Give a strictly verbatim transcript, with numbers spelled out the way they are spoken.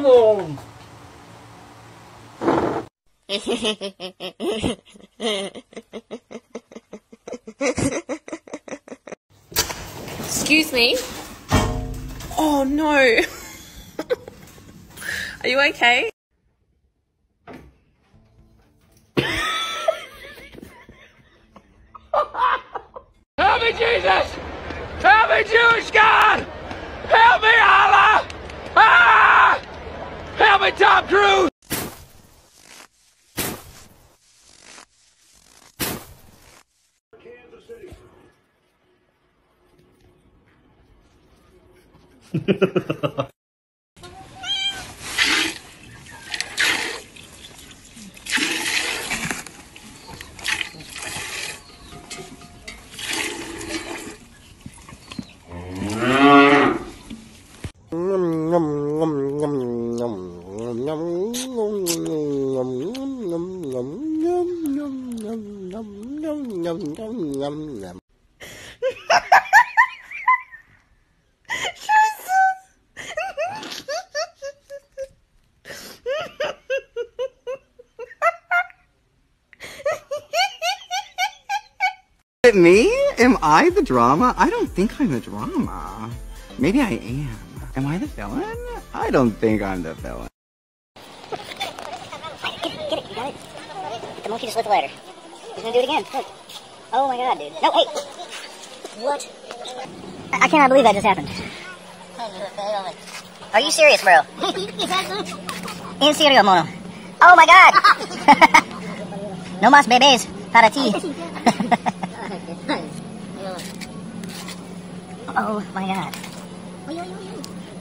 home. Excuse me? Oh no. Are you okay? Help me, Jesus! Help me, Jewish God! Help me, Allah! Ah! Help me, Tom Cruise! Kansas City. Is it me? Am I the drama? I don't think I'm the drama. Maybe I am. Am I the villain? I don't think I'm the villain. Get it, get it, you got it. The monkey just lift the ladder. He's gonna do it again. Look. Oh my god, dude. No, hey! What? I, I cannot believe that just happened. Are you serious, bro? En serio, mono. Oh my god! No más bebés para ti. Oh my god.